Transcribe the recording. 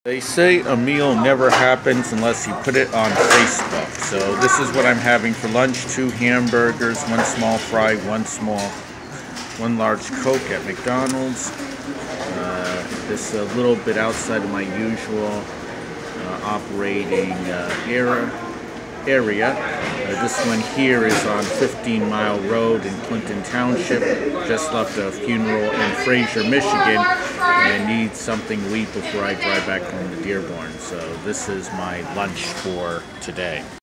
They say a meal never happens unless you put it on Facebook. So this is what I'm having for lunch: 2 hamburgers, 1 small fry, 1 large Coke at McDonald's. This is a little bit outside of my usual operating area. This one here is on 15 Mile Road in Clinton Township. Just left a funeral in Fraser, Michigan, and need something to eat before I drive back home to Dearborn. So this is my lunch for today.